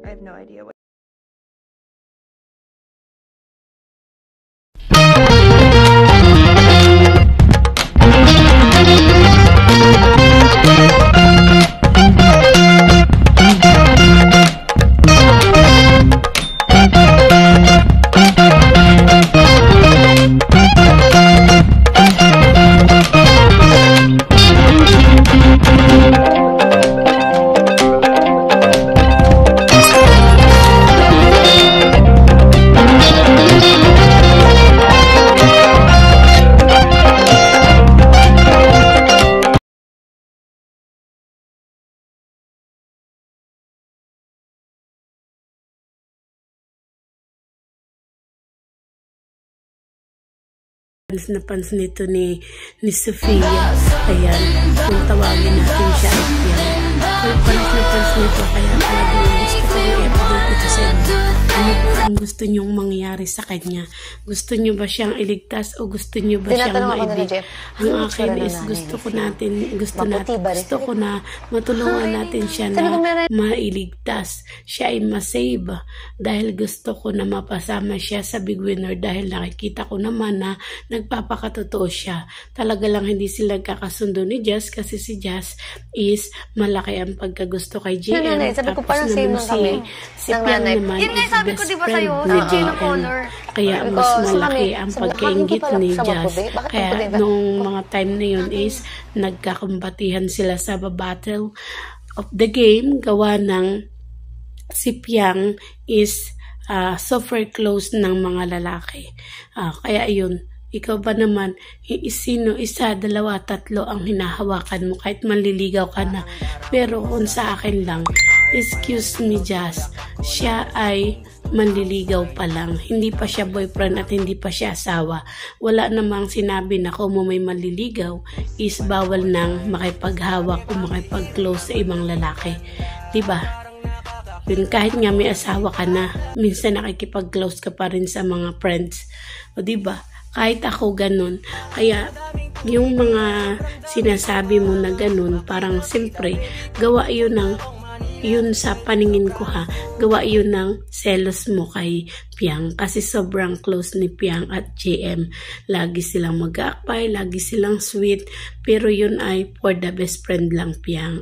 I have no idea what. Napans nito ni Sofia. Ayan, kung tawagin natin siya ay yan. Kung napans nito, kaya talagang gusto ko yung episode ito sa inyo. Ano ba ang gusto nyong mangyari sa kanya? Gusto nyo ba siyang iligtas o gusto nyo ba siyang maibig? Ang akin is gusto ko na matulungan natin siya na mailigtas. Siya ay masave dahil gusto ko na mapasama siya sa big winner dahil nakikita ko naman na nagpapakatotoo siya. Talaga lang hindi sila kakasundo ni Jazz kasi si Jazz is malaki ang pagkagusto kay JM. Sabi ko tapos naman si Piang naman is best friend ni JM. Kaya mas malaki ang pagkaingit ni Jazz. Kaya nung mga time na yun is nagkakumbatihan sila sa battle of the game gawa ng si Piang is super close ng mga lalaki. Kaya yun, ikaw ba naman, sino, isa, dalawa, tatlo ang hinahawakan mo kahit manliligaw ka na. Pero kung sa akin lang, excuse me Jazz, siya ay manliligaw pa lang. Hindi pa siya boyfriend at hindi pa siya asawa. Wala namang sinabi na kung may manliligaw is bawal nang makipaghawak o makipag-close sa ibang lalaki. Diba? Yun, kahit nga may asawa ka na, minsan nakikipag-close ka pa rin sa mga friends. O diba? Kahit ako ganun. Kaya, yung mga sinasabi mo na ganun, parang siyempre, gawa yun sa paningin ko gawa yun ng selos mo kay Piang. Kasi sobrang close ni Piang at JM. Lagi silang mag-aakbay, lagi silang sweet. Pero yun ay for the best friend lang Piang.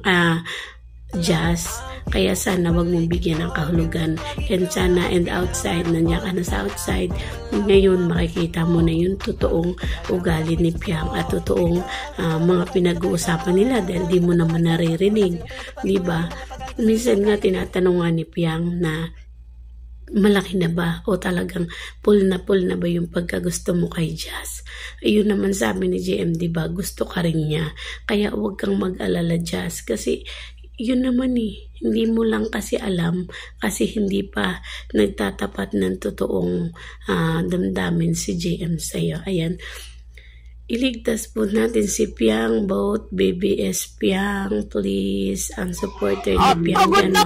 Jazz. Kaya sana wag mong bigyan ng kahulugan. And sana outside, nandiyan ka na sa outside, ngayon makikita mo na yung totoong ugali ni Piang at totoong mga pinag-uusapan nila dahil di mo naman naririnig. Diba? Minsan nga tinatanong nga ni Piang na malaki na ba o talagang full na ba yung pagkagusto mo kay Jazz. Ayun naman sabi ni JM, diba? Gusto ka rin niya. Kaya wag kang mag-alala Jazz kasi yun naman hindi mo lang kasi alam kasi hindi pa nagtatapat ng totoong damdamin si JM sa'yo. Ayan. Iligtas po natin si Piang, both BBS Piang, please. Ang supporter ni Piang. Pagod na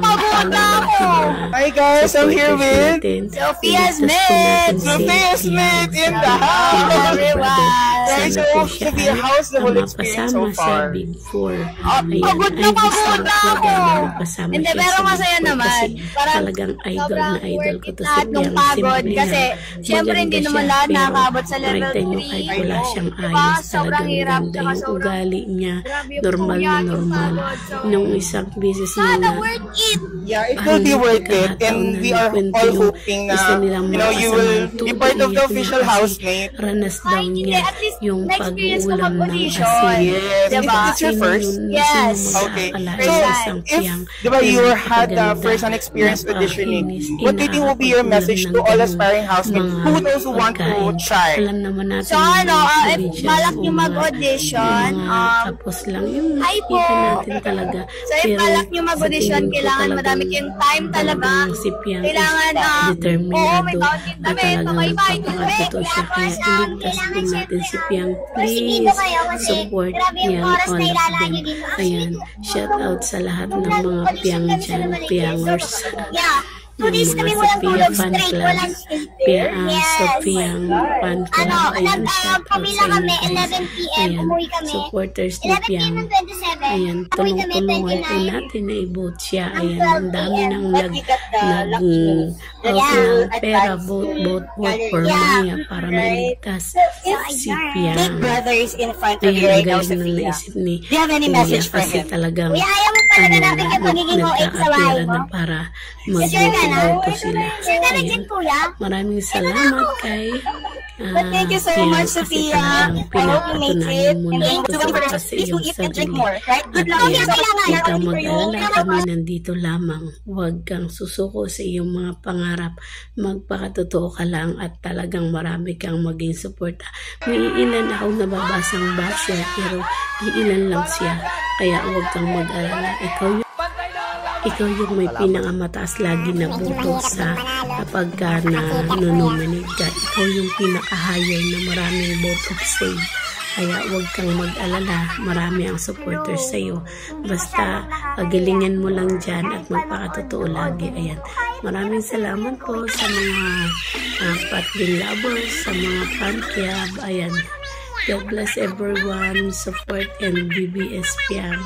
Hi guys, I'm here with Sophia Smith. Sophia Smith in the house. Guys, I hope to be a house the whole experience so far. Big Four. Pagod na ako. Hindi, pero masaya naman. Talagang idol na idol ko to si Piang. Nung pagod kasi syempre hindi naman lahat nakakabot sa level 3. Wala siyang ayos, sobrang hirap. Ganda yung ugali niya, normal na normal. Nung isang beses na worth it. Yeah, it will be worth it, and we are all hoping na you will be part of the official housemate. Ranas daw niya yung pag-uulam ng asin. Yes, it's your first. Yes. Okay. So, if you had the first-hand experience auditioning, what do you think will be your message to all aspiring housemates who knows who want to try? Alam naman natin. So if balak nyo mag-audition, tapos lang yung hi po. natin talaga. So if balak nyo mag-audition, kailangan madami yung time talaga. Kailangan may bounding kami, pamay-bay kami. Siya kaya iligtas din natin si Piang. Please support Piang all of them. Ayan, shout out sa lahat ng mga Piang dyan, Piangers. Two days kami walang tulog straight, walang Sophia fan club. Ayan, pamila kami, 11 PM, umuwi kami. Supporters ni 11 PM Piang. ng 27. Ayan, tulong-tulungan po natin na i-vote siya. Ayan, ang dami nang nag-out ng pera, vote for Maya para mailigtas si Piang. Ayan, guys, nang naisip ni Kuya kasi talagang nagkakapira na para mag-vote sila. Ayan, maraming salamat kay thank you so much, Sophia. pinapatunayan mo na ito sa iyong sarili. At huwag kang mag-alala, kami nandito lamang. Huwag kang susuko sa iyong mga pangarap. Magpakatotoo ka lang at talagang marami kang maging suporta. May ilan akong nababasang basher pero iilan lang siya. Kaya huwag kang mag-alala. Ikaw yung may pinakamataas lagi na boto sa kapag ka na-nominate ka. Ikaw yung pinaka-higher na maraming vote of save. Kaya huwag kang mag-alala. Marami ang supporters sa'yo. Basta pagalingan mo lang dyan at magpakatotoo lagi. Ayan. Maraming salamat po sa mga Patling lovers, sa mga fan club. Ayan. God bless everyone. Support and BBS Piang.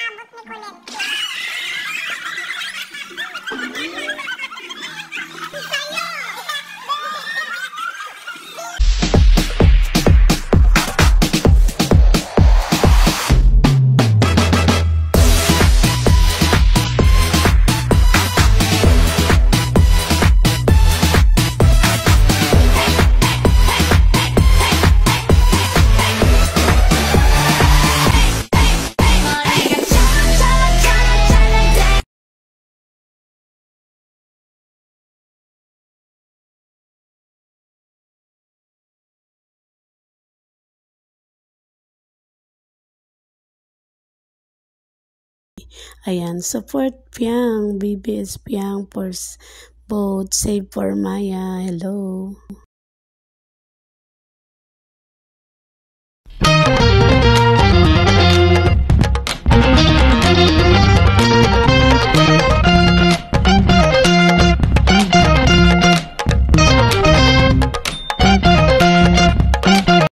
Ayan, support Piang, BBS Piang for vote, save for Maya. Hello.